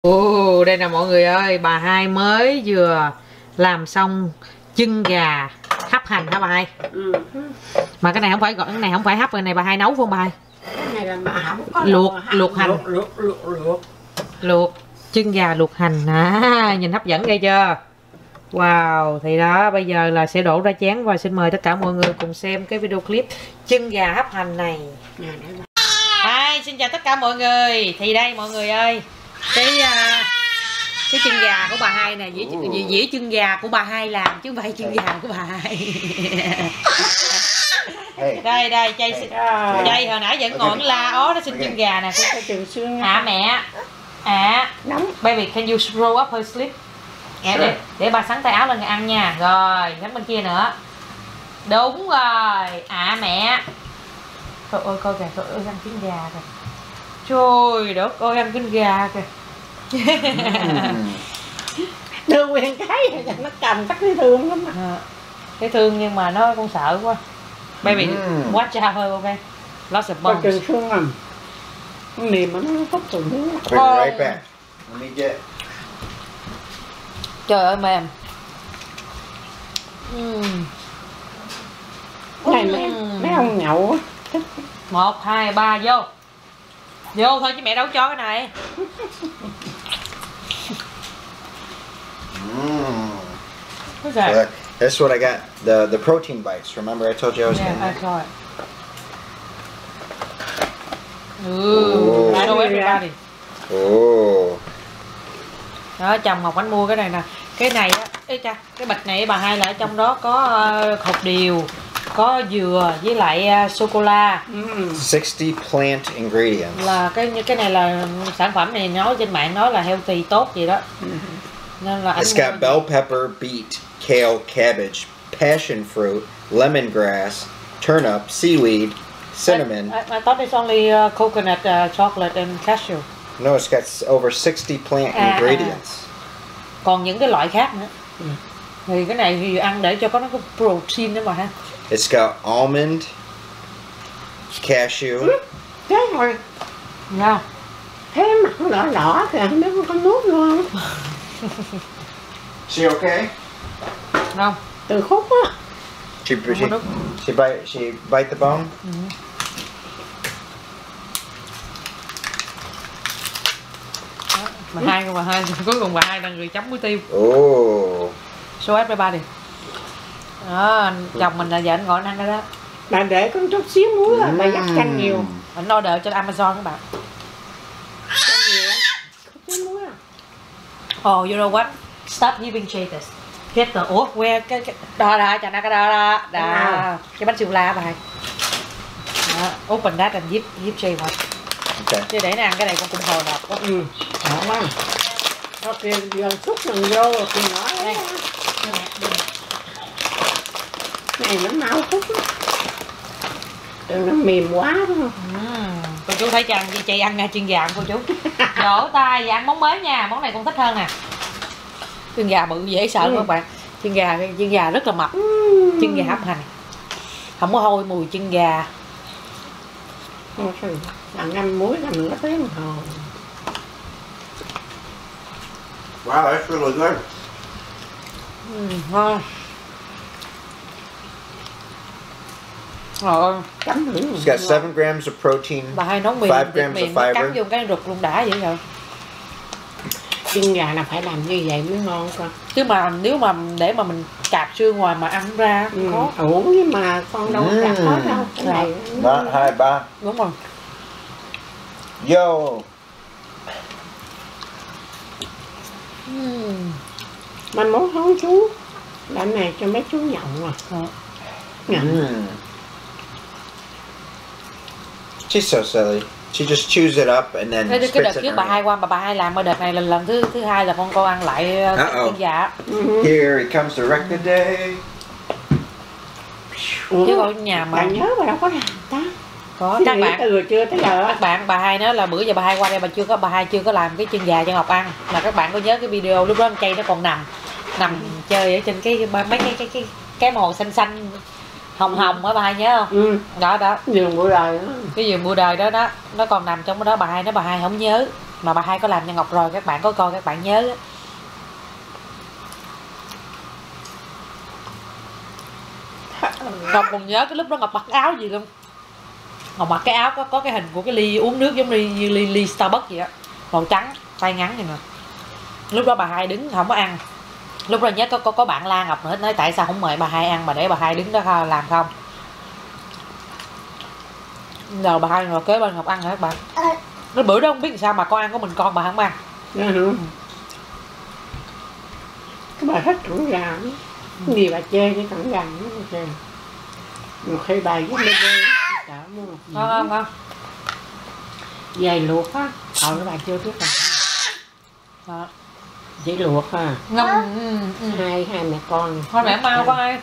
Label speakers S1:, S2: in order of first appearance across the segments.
S1: Ồ, đây nè mọi người ơi, bà Hai mới vừa làm xong chân gà hấp hành hả bà Hai? Mà cái này không phải gọi, cái này không phải hấp, cái này bà Hai nấu phải không bà Hai?
S2: Cái này là bà không có
S1: luộc hành. Luộc chân gà luộc hành nhìn hấp dẫn ghê chưa? Wow, thì đó bây giờ là sẽ đổ ra chén và xin mời tất cả mọi người cùng xem cái video clip chân gà hấp hành này. Hi, xin chào tất cả mọi người. Thì đây mọi người ơi, cái chân gà của bà Hai nè, dĩa chân gà của bà Hai làm chứ không phải chân gà của bà Hai. Đây chay hồi nãy vẫn ngồi la ó nó xin chân gà nè. Mẹ baby can you roll up her sleeve? Để bà sắn tay áo lên ăn nha. Rồi nhắm bên kia nữa. Đúng rồi. Mẹ. Trời ơi coi kìa, trời ơi ăn trứng gà kìa. Trời đất ơi ăn trứng gà kìa.
S2: Đưa nguyên cái nó cầm chắc thấy thương lắm.
S1: Thấy thương nhưng mà nó con sợ quá. Baby watch out thôi, ok. Lots of bones.
S2: Trời thương lắm. Mềm mà nó tốt tổn thương.
S3: Right back. Let me get.
S1: Trời ơi mềm.
S2: Này mấy ông nhậu thích.
S1: 1, 2, 3 vô. Vô thôi chứ mẹ đâu cho cái này.
S3: So that's what I got. The protein bites. Remember I told you I was getting
S1: I
S3: that?
S1: saw it. Show everybody. Đó, chồng Ngọc Ánh mua cái này nè. Cái này á, cái bịch này bà Hai là ở trong đó có hột điều, có dừa với lại sô cô la.
S3: 60 plant ingredients.
S1: Là cái này là sản phẩm này nói trên mạng nói là healthy tốt gì đó. Nên là
S3: It's got bell pepper, beet, kale, cabbage, passion fruit, lemongrass, turnip, seaweed, cinnamon.
S1: I thought it's only coconut, chocolate and cashew.
S3: No, it's got over 60 plant ingredients.
S1: Còn những cái loại khác nữa. Thì cái này thì ăn để cho có nó có protein đó mà ha.
S3: It's got almond, cashew.
S2: Thế rồi.
S1: Nha.
S2: Thế mặt nó đỏ kìa, không biết có nuốt luôn.
S3: She okay?
S1: Không.
S2: Từ khúc á.
S3: She bite the bone.
S1: Bà Hai cuối cùng bà Hai đang người chấm muối tiêu. Show everybody. Đó, chồng mình là giờ anh gọi anh ăn cái đó.
S2: Bạn để con chút xíu muối là bà dắt chanh nhiều.
S1: Anh order trên Amazon các bạn.
S2: Chanh nhiều á. Chút muối à.
S1: Oh, you know what? Stop giving cheaters. Get the where cái đó cho nó cái đó. Cái bánh siêu la bà Hai. Open that and give Jay one.
S3: Okay.
S1: Chứ để nó ăn cái này con cũng hồi hộp quá.
S2: Đó quá. Nó kìa giờ xúc lần vô rồi kìa nhỏ đấy. Này nó mau xúc lắm. Đừng nó mềm quá đúng không?
S1: Cô chú thấy chăng chị ăn chân gà cô chú. Vỗ tay và ăn món mới nha. Món này con thích hơn nè. Chân gà bự dễ sợ các bạn. Chân gà rất là mập. Chân gà hấp hành. Không có hôi mùi chân gà.
S2: Bạn ngâm muối là nửa tiếng đồng hồ.
S3: Wow, that's really good.
S1: Ngon. Rồi
S2: Chấm thử.
S3: It's got 7 grams of protein,
S1: bà Hai nấu mì
S3: 5 grams of
S1: cắm
S3: fiber.
S1: vô cái ruột luôn đã vậy rồi.
S2: Chân gà là phải làm như vậy mới ngon con.
S1: Chứ mà nếu mà để mà mình cạp xương ngoài mà ăn ra khó.
S2: Ủa nhưng mà con đâu có cạp hết đâu. Cái này
S3: Not high bar.
S1: Đúng rồi.
S3: Yo.
S2: Mà muốn không chú. Làm này cho mấy chú nhậu à.
S3: She's so silly. She just chews it up and then
S1: Cái
S3: spits
S1: đợt
S3: it
S1: trước
S3: in
S1: bà
S3: her
S1: Hai
S3: mouth.
S1: qua bà Hai làm, mà đợt này là lần thứ hai là con ăn lại chân gà.
S3: Here he comes to wreck the day.
S1: Chứ ở nhà mà
S2: Bạn nhớ bà đâu có làm ta.
S1: có các bạn
S2: từ chưa tới giờ.
S1: Các bạn bà Hai nói là bữa giờ bà Hai qua đây bà Hai chưa có làm cái chân gà cho Ngọc ăn. Là các bạn có nhớ cái video lúc đó con Chay nó còn nằm chơi ở trên mấy cái màu xanh xanh hồng á bà Hai nhớ không? Đó
S2: Giường bữa đời đó.
S1: Cái giường bữa đời đó nó còn nằm trong đó. Bà Hai nói bà Hai không nhớ mà bà hai có làm cho Ngọc rồi, các bạn có coi các bạn nhớ. Ngọc còn nhớ cái lúc đó Ngọc mặc áo gì không? Ngọc mặc cái áo có cái hình của cái ly uống nước giống như ly Starbucks vậy á, màu trắng, tay ngắn vậy nè. Lúc đó bà hai đứng không có ăn. Lúc đó nhớ có bạn la Ngọc nữa, nói tại sao không mời bà hai ăn mà để bà hai đứng đó làm không. Giờ bà hai ngồi kế bên Ngọc ăn hả các bạn? Nó bữa đó không biết sao mà con ăn của mình con bà không ăn.
S2: Cái bà thích trứng gà, gì bà chê cái trứng gà nó chơi. Một khi bà với bê bê cả mua
S1: Không.
S2: dày luộc á, bà chưa biết là chỉ luộc ha.
S1: Ngâm
S2: Hai mẹ con.
S1: thôi mẹ mau có ai.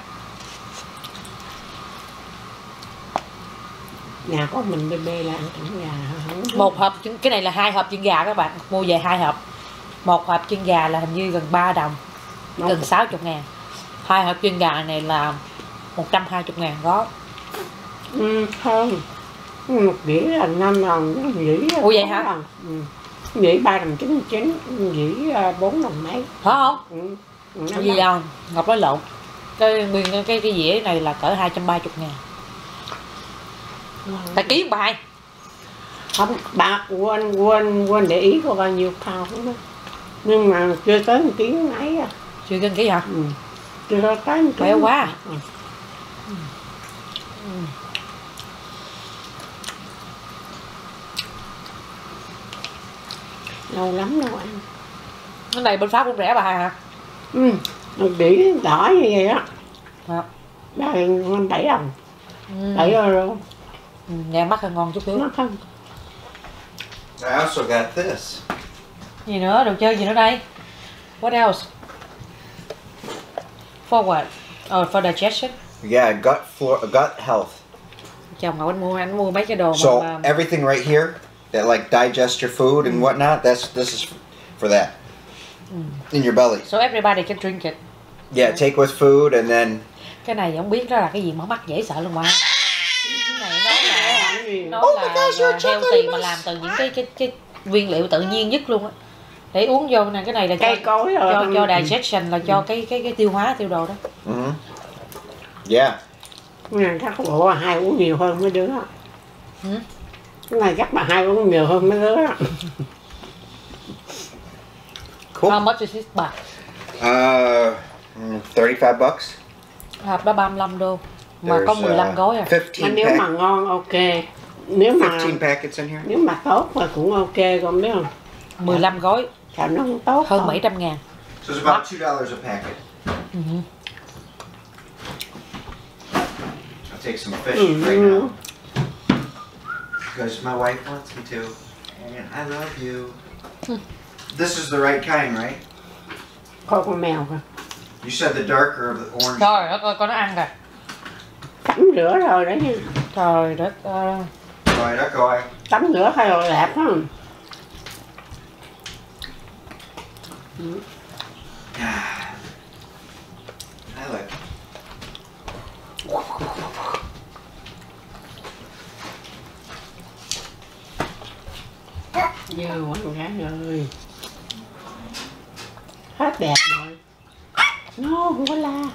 S2: Nhà có mình bê bê là ăn trứng gà không?
S1: Một hộp cái này là 2 hộp chân gà các bạn, mua về 2 hộp. Một hộp chân gà là hình như gần 3 đồng, gần 60.000. 2 hộp chân gà này là 120.000 gói.
S2: Không, một dĩa là 5 đồng, dĩa
S1: ủa vậy hả?
S2: Dĩa 3 đồng 99, dĩa 4 đồng mấy.
S1: Phải không? Gì đâu, Ngọc nói lộn. Cái nguyên cái dĩa này là cỡ 230.000. Tại ký bà hai.
S2: Không, bà quên để ý có bao nhiêu cao đó. Nhưng mà chưa tới 1 tiếng mấy à.
S1: Chưa cân ký hả?
S2: Chưa tới 1 tiếng.
S1: Béo quá.
S2: Lâu lắm đâu ăn.
S1: Cái này bên Pháp cũng rẻ bà hai hả?
S2: Một đĩa đỏ như vậy á.
S1: Hả?
S2: 7 đồng. 7 euro.
S1: Nghe mắc hơn ngon chút xíu.
S2: Nó không.
S3: I also got this.
S1: Gì nữa, đồ chơi gì nữa đây? What else? For what? Oh, for digestion.
S3: Yeah, gut health.
S1: Chồng Ngọc anh mua mấy cái đồ
S3: So
S1: mà
S3: everything right here that like digest your food and whatnot, this is for that. In your belly.
S1: so everybody can drink it.
S3: Yeah, take with food and then
S1: Cái này không biết đó là cái gì mà mắc dễ sợ luôn mà. Cái này nó
S3: Oh my
S1: là
S3: gosh, you're a
S1: healthy mà làm từ những cái nguyên liệu tự nhiên nhất luôn á. Để uống vô nè, cái này là
S2: Cây cối rồi.
S1: cho digestion, là cho cái tiêu hóa tiêu đồ đó.
S3: yeah.
S2: Cái này chắc bộ bà hai uống nhiều hơn mấy đứa. Cái này chắc bà hai uống nhiều hơn mấy đứa.
S3: Cool.
S1: How much is this bà?
S3: 35 bucks.
S1: Hộp đó 35 đô. Mà
S3: There's,
S1: có 15 gói à.
S3: 15
S2: Nếu mà ngon ok. Nếu mà
S3: 15 packets in here.
S2: nếu mà tốt mà cũng ok, con biết không?
S1: 15 gói,
S2: Sao nó không tốt
S1: hơn
S2: không?
S1: 700.000.
S3: So it's about $2 a packet. I'll take some fish right now. Because my wife wants me to. And I love you. This is the right kind, right?
S2: Coi con mèo kìa.
S3: You said the darker of the orange.
S1: Trời đất ơi, con nó ăn kìa.
S2: Tắm rửa rồi đấy nha.
S1: Trời đất ơi.
S3: Rồi đó coi.
S2: Tắm rửa thay rồi đẹp không?
S3: I like.
S2: Dơ con gái ơi. Hết đẹp rồi. No, không có la.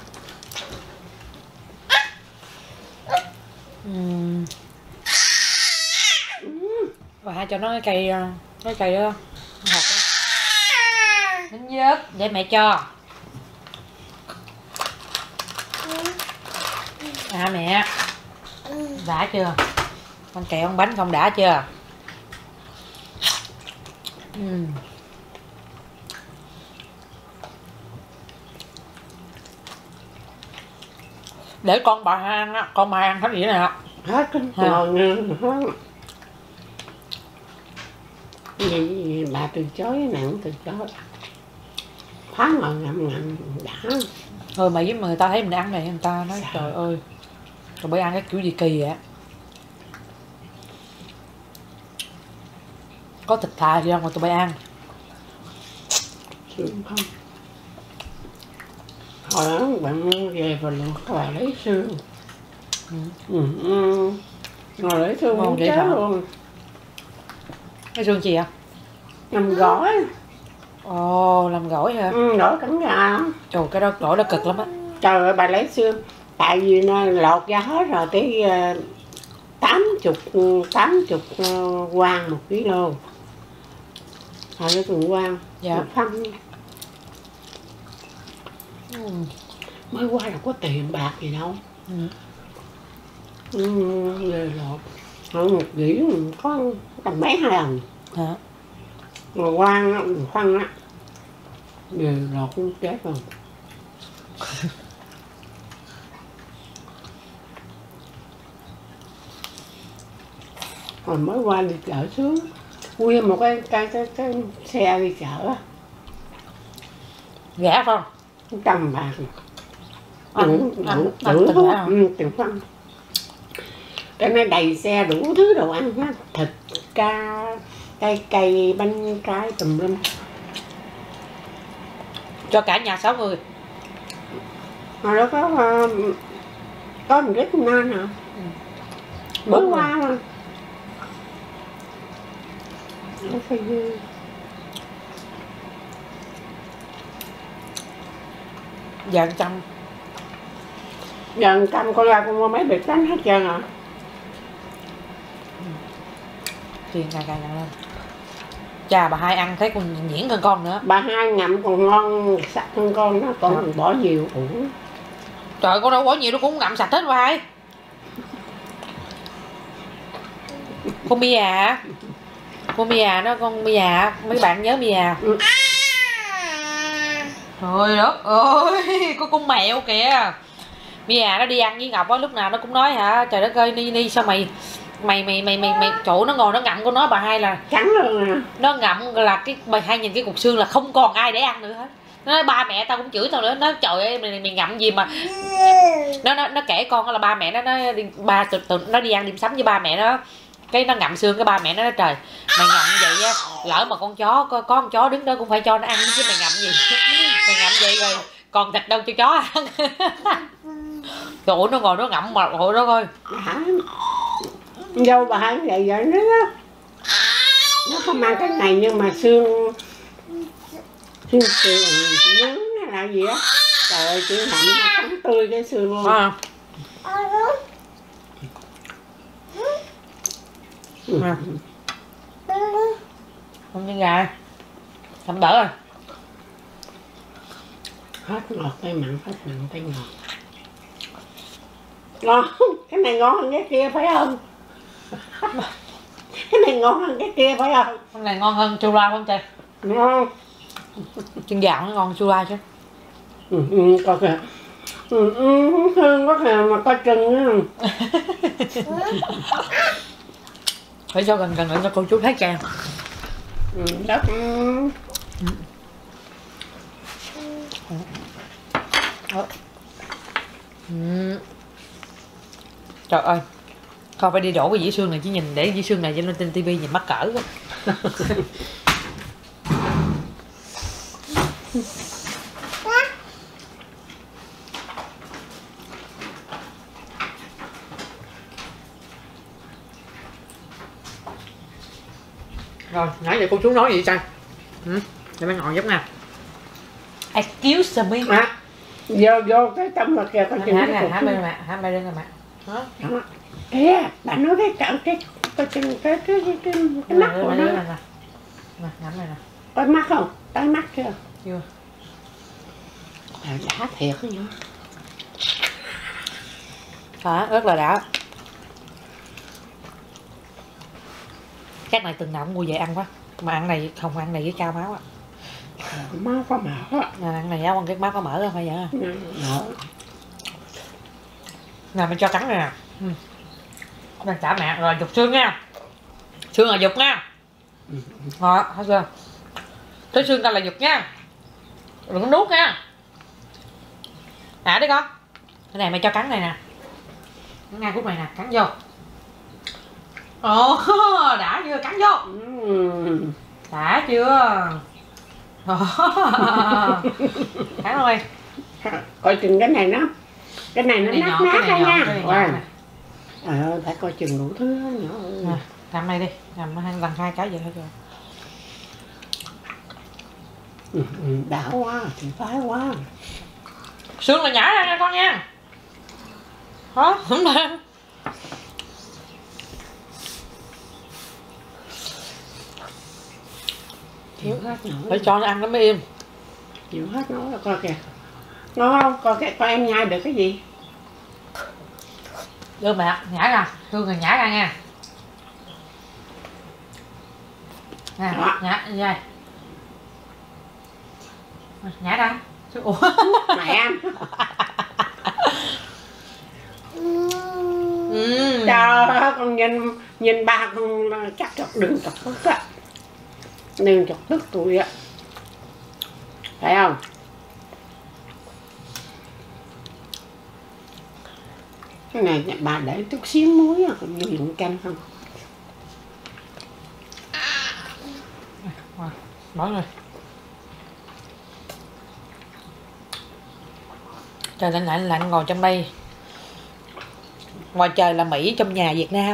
S1: Và hai cho nó cái cây đó hạt đó. Nín vớt để mẹ cho. À mẹ. Đã chưa? Con kẹo con bánh không đã chưa? Để con bà ăn á, con bà ăn hết gì nè.
S2: Hết cái ngon hết. Gì bà từ chối, cái này cũng từ chối. Phá ngồi ngậm đã.
S1: Thôi mà với người ta thấy mình ăn này, người ta nói trời ơi, rồi bởi ăn cái kiểu gì kỳ vậy. Có thịt thà gì đâu mà tụi bay ăn.
S2: Xương không. Hồi đó bạn về và luộc các bạn lấy xương. Ngồi lấy xương
S1: Ngon
S2: muốn
S1: dễ
S2: chết
S1: sợ.
S2: luôn.
S1: Cái xương gì ạ?
S2: Làm gỏi.
S1: Ồ, làm gỏi hả?
S2: Gỏi cánh gà.
S1: Trời, cái đó gỏi đó cực lắm á.
S2: Trời ơi, bà lấy xương. Tại vì nó lột ra hết rồi tới 80 quan 1 kg. Hồi nó từng quan.
S1: Dạ.
S2: Phân. Mới qua đâu có tiền bạc gì đâu. Về lột. Hồi 1 dĩ có tầm mấy 2 lần.
S1: Hả?
S2: Mà quan á, phân á. Về lột cũng chết rồi. Hồi mới qua đi chợ xuống. Nguyên một cái xe đi chợ á.
S1: Rẻ không?
S2: 100 bạc.
S1: Ăn
S2: Đủ
S1: từng
S2: thuốc,
S1: hả?
S2: từng phân. Cái này đầy xe đủ thứ đồ ăn á, thịt, cá, cây, bánh trái tùm lum.
S1: Cho cả nhà 6 người.
S2: Hồi đó có một cái con non hả? Mới qua mà. Nó phải dư.
S1: Giờ 100.
S2: Giờ 100 con ra con mua mấy bịch bánh hết trơn hả?
S1: Tiền ngày càng lên. Chà, bà Hai ăn thấy còn nhuyễn hơn con nữa.
S2: Bà Hai ngậm còn ngon sạch hơn con đó, con đừng bỏ nhiều.
S1: Trời ơi, con đâu bỏ nhiều, nó cũng ngậm sạch hết bà Hai. Con Mia hả? Con Mia đó, con Mia. Mấy bạn nhớ Mia. Trời đất ơi, có con mèo kìa. Mia nó đi ăn với Ngọc á, lúc nào nó cũng nói hả, trời đất ơi Ni sao mày chỗ nó ngồi nó ngậm của nó bà Hai là
S2: Trắng luôn à.
S1: nó ngậm là cái bà Hai nhìn cái cục xương là không còn ai để ăn nữa hết. Nó nói ba mẹ tao cũng chửi tao nữa, nó trời ơi mày ngậm gì mà nó kể con là ba mẹ nó đi nó đi ăn điểm sắm với ba mẹ nó, cái nó ngậm xương, cái ba mẹ nó nói trời mày ngậm vậy á, lỡ mà con chó có con chó đứng đó cũng phải cho nó ăn chứ mày ngậm gì. Mày ngậm vậy rồi còn thịt đâu cho chó ăn. Trời ơi, nó ngồi nó ngậm mà ôi đó coi.
S2: Dâu bà Hai vậy vậy đó. Nó không mang cái này nhưng mà xương nướng hay là gì á. Trời ơi, chị ngậm nó cắn tươi cái xương luôn.
S1: À. Không như gà thầm đỡ rồi.
S2: Hết ngọt tay mặn, hết mặn tay ngọt. Ngon, cái này ngon hơn cái kia phải không? Cái này ngon hơn cái kia phải không?
S1: Cái này ngon hơn chua la không trời?
S2: Ngon.
S1: Chân gà nó ngon chua la chứ.
S2: Có kìa. Hương có kìa mà có chân nữa.
S1: Phải cho gần lại cho cô chú thấy kèm.
S2: Đất.
S1: Trời ơi, không phải đi đổ cái dĩa xương này, chỉ nhìn để dĩa xương này cho lên trên tivi nhìn mắc cỡ quá. Rồi, nãy giờ cô chú nói gì sao? Để mấy ngồi giúp nè. Excuse me.
S2: Vô cái trong mặt kìa con chừng
S1: hả bên mẹ, hả bên đây mẹ. Đó.
S2: Kìa, bạn nói cái mắt của nó.
S1: Nè, ngắm này nè.
S2: Có mắt không? Có mắt chưa?
S1: Chưa.
S2: Đã thiệt đó nhá.
S1: Đó, rất là đã. Chắc này từng nào cũng mua về ăn quá. Mà ăn này không ăn này với cao máu á.
S2: Máu có mỡ á.
S1: Ăn này ăn cái máu có mỡ không phải vậy hả?
S2: Mỡ.
S1: Nè mình cho trắng này nè. Mình trả mẹ rồi dục xương nha. Xương là dục nha. Rồi, hết chưa? Tới xương ta là dục nha. Đừng có nuốt nha. Đấy con. Cái này mày cho cắn này nè. Ngay khúc này nè, cắn vô. Ồ, đã chưa? Cắn vô. Đã chưa? Cắn luôn đi.
S2: Coi chừng cái này nó nát ra nha. Trời ơi, phải coi chừng đủ thứ nhỏ.
S1: Làm này đi, làm lần 2 cái vậy thôi rồi.
S2: Đã quá thì phái quá.
S1: Xương là nhả ra nha con nha. Hả? Không được.
S2: Chịu hết nữa.
S1: Phải cho nó ăn nó mới im.
S2: Chịu hết nói là coi kìa. Ngon không? Coi kìa, coi em nhai được cái gì?
S1: Đưa mẹ, nhả ra. Xương là nhả ra nha. Nè, nhả ra. Nhả ra. Ủa?
S2: Mẹ ăn. Trời ơi, con nhìn ba con chắc chọc đừng chọc tức á. Đừng chọc tức tụi á. Thấy không? Cái này bà để chút xíu muối à, còn nhiều canh không?
S1: Bỏ rồi. Trời lạnh lạnh lạnh ngồi trong đây. Ngoài trời là Mỹ, trong nhà Việt Nam.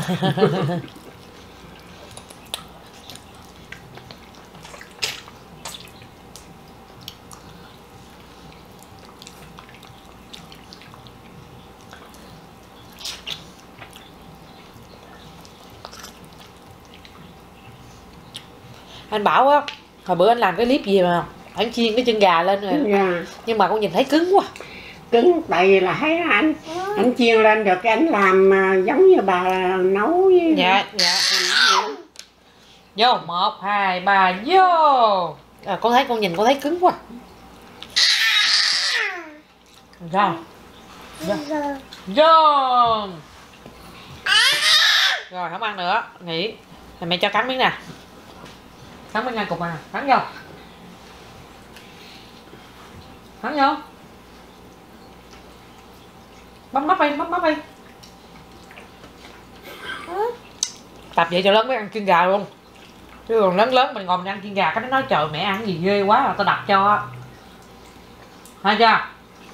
S1: Anh bảo á, hồi bữa anh làm cái clip gì mà anh chiên cái chân gà lên rồi.
S2: Yeah.
S1: Nhưng mà con nhìn thấy cứng quá.
S2: Cứng tại vì là thấy anh chiên lên được cái anh làm giống như bà nấu với
S1: Dạ, dạ. Vô, 1, 2, 3, vô. À, con thấy, con nhìn con thấy cứng quá. Rồi. Vô. Rồi, không ăn nữa, nghỉ. Rồi mẹ cho cắn miếng nè. Cắn miếng ngang cục này, cắn vô. Cắn vô. Bấm mắt đi, bấm mắt đi. Tập vậy cho lớn mới ăn chân gà luôn. Chứ còn lớn lớn mình ngồi mình ăn chân gà cái nó nói trời mẹ ăn gì ghê quá là tao đặt cho. Thấy chưa?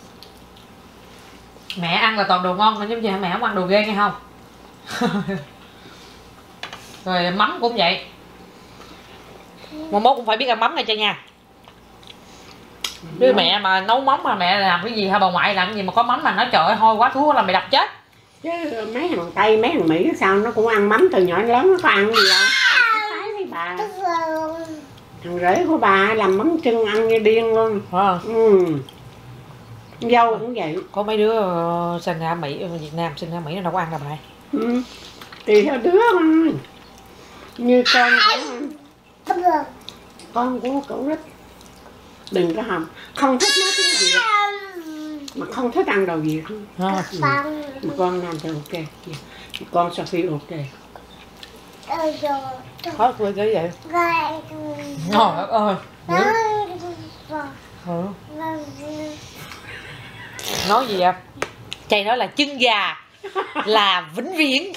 S1: Mẹ ăn là toàn đồ ngon nên giống như mẹ không ăn đồ ghê nghe không? Rồi mắm cũng vậy. Một mốt cũng phải biết ăn mắm này cho nha. Chứ mẹ mà nấu mắm mà mẹ làm cái gì hay bà ngoại làm cái gì mà có mắm mà nói trời ơi hôi quá thú là mày đập chết.
S2: chứ mấy thằng Tây mấy thằng Mỹ sao nó cũng ăn mắm từ nhỏ đến lớn, nó có ăn gì đâu. Thấy với bà thằng rể của bà làm mắm chưng ăn như điên luôn. Dâu cũng vậy.
S1: Có mấy đứa sinh ra Mỹ Việt Nam sinh ra Mỹ nó đâu có ăn đâu bà.
S2: Tùy theo đứa thôi. Như con của cậu Rít đừng có không thích nói tiếng Việt mà không thích ăn đồ Việt không. Mà con làm thì ok, con Sophie ok.
S1: Hết quên cái vậy. Trời đất ơi. Nói gì vậy? Chạy nói là chân gà là vĩnh viễn.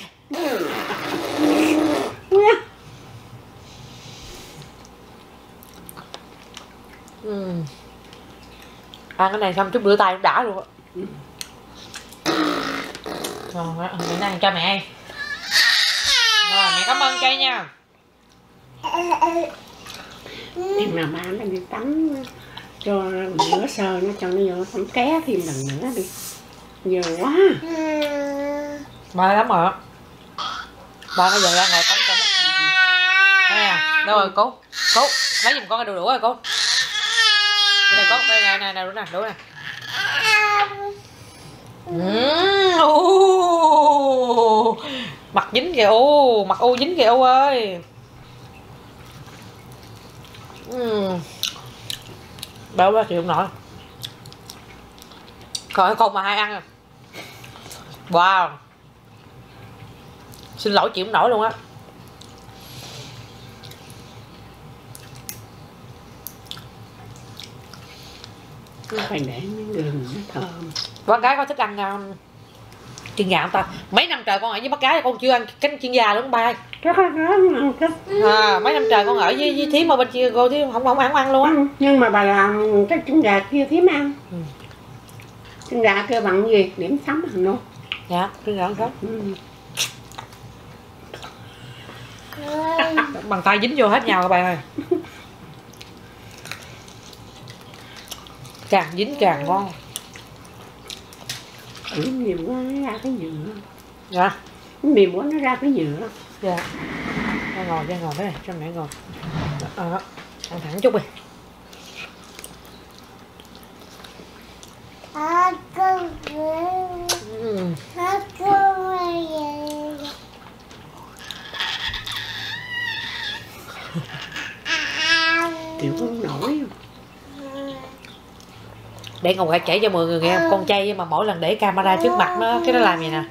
S1: Ăn cái này xong chút rửa tay cũng đã luôn á. Rồi, mẹ ăn cho mẹ. Rồi, mẹ cảm ơn cây nha.
S2: Nhưng mà ba nó đi tắm cho rửa sơ nó cho nó vô tắm ké thêm lần nữa đi. Giờ quá.
S1: Ba lắm rồi. Ba nó giờ ra ngồi tắm cho nó. Đây à, đâu rồi cô? Cô, lấy giùm con cái đồ đũa rồi cô. Đây này cô, đây nè, đũa nè. Mặt dính kìa ô, mặt ô dính kìa ô ơi. Đâu đó chịu không nổi. Coi con mà hai ăn à. Wow. Xin lỗi chịu không nổi luôn á.
S2: Phải để miếng đường nó thơm.
S1: Con gái có thích ăn chân gà không ta? Mấy năm trời con ở với bác gái con chưa ăn cánh chân gà luôn ba. Mấy năm trời con ở với thím ở bên kia cô thím không ăn luôn á.
S2: Nhưng mà bà làm cái chân gà kia thím ăn. Chân gà kia bằng gì? Điểm sống hả nó?
S1: Dạ, chân gà ăn sống. Bằng tay dính vô hết nhau các bạn ơi. càng dính càng ngon.
S2: Mềm quá nó ra cái nhựa.
S1: Dạ.
S2: Mềm quá nó ra cái nhựa.
S1: Dạ. Ra ngồi thế này, cho mẹ ngồi. Ăn thẳng chút đi.
S2: Chịu không nổi.
S1: Để Ngọc Hải kể cho mọi người nghe con chay mà mỗi lần để camera trước mặt nó cái nó làm vậy nè.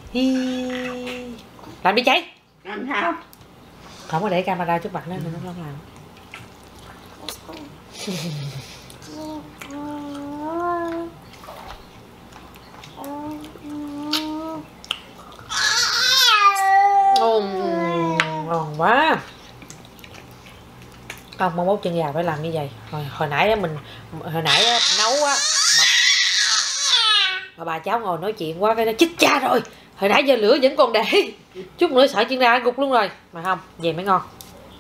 S1: Làm đi cháy.
S2: Làm sao?
S1: Không có để camera trước mặt nó không làm. Ngon quá. Không, mong mốt chân già phải làm như vậy. Hồi nãy nấu á mà bà cháu ngồi nói chuyện quá cái nó chích cha rồi. Hồi nãy giờ lửa vẫn còn để. Chút nữa sợ chân già gục luôn rồi. Mà không, vậy mới ngon.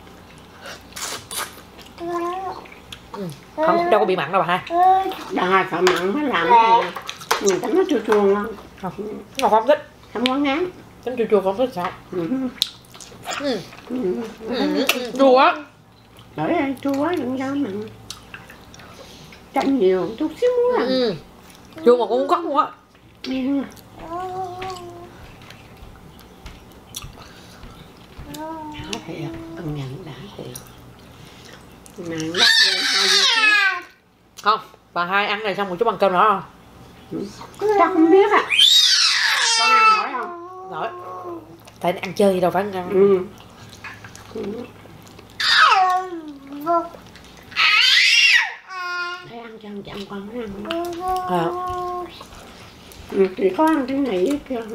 S1: Không, đâu có bị mặn đâu bà ha.
S2: Đà sợ mặn mới làm cái này. Người ta nói chua chua ngon.
S1: Ngọc không thích.
S2: Không có ngán.
S1: Chấm chua chua không thích sao? Chua quá.
S2: Bởi ơi, chua quá đừng cho mặn. Chanh nhiều chút xíu à.
S1: Chua mà cũng không cắt luôn á.
S2: Đã thiệt, công nhận đã thiệt. Nàng lắc lên hai dưa
S1: Không, bà hai ăn này xong một chút ăn cơm nữa không?
S2: chắc không biết à. Con ăn nổi không?
S1: Nổi. Tại ăn chơi gì đâu phải ăn.
S2: Thấy ăn cho chậm con nó ăn. Thì có ăn cái này với kia.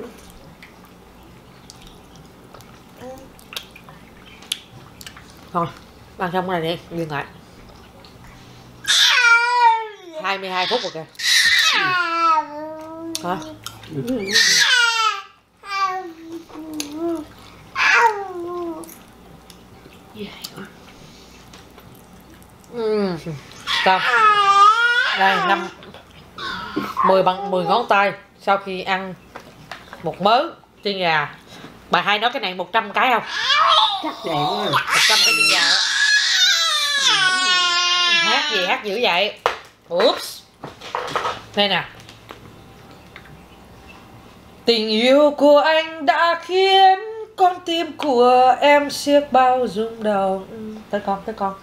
S1: Thôi, ăn xong cái này đi, dừng lại. 22 phút rồi kìa. Hả? Xong. Đây 10 ngón tay sau khi ăn một mớ chân gà. Bà hai nói cái này 100 cái không?
S2: Chắc đẹp quá.
S1: 100 cái chân gà đó. Hát gì hát dữ vậy? Oops. Đây nè. Tình yêu của anh đã khiến con tim của em siết bao rung động. Tới con.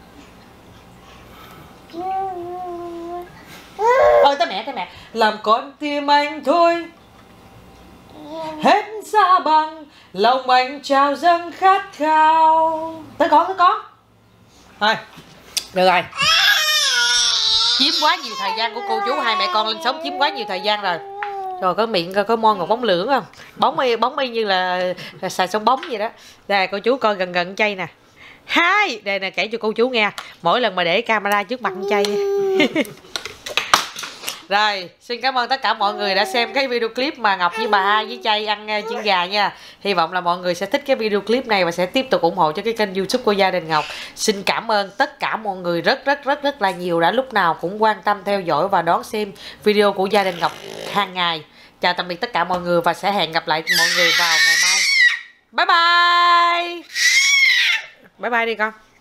S1: Ôi tới mẹ. Làm con tim anh thôi hết ra bằng lòng anh trào dâng khát khao. Tới con. Thôi được rồi. Chiếm quá nhiều thời gian của cô chú hai mẹ con lên sống, chiếm quá nhiều thời gian rồi. Rồi có miệng có mon ngọc bóng lưỡng không? Bóng y như là xài sông bóng vậy đó. Đây cô chú coi gần chay nè. Hai, đây nè kể cho cô chú nghe. Mỗi lần mà để camera trước mặt chay. Rồi, xin cảm ơn tất cả mọi người đã xem cái video clip mà Ngọc với bà hai với Chay ăn chiên gà nha. Hy vọng là mọi người sẽ thích cái video clip này và sẽ tiếp tục ủng hộ cho cái kênh YouTube của gia đình Ngọc. Xin cảm ơn tất cả mọi người rất là nhiều đã lúc nào cũng quan tâm theo dõi và đón xem video của gia đình Ngọc hàng ngày. Chào tạm biệt tất cả mọi người và sẽ hẹn gặp lại mọi người vào ngày mai. Bye bye. Bye bye đi con.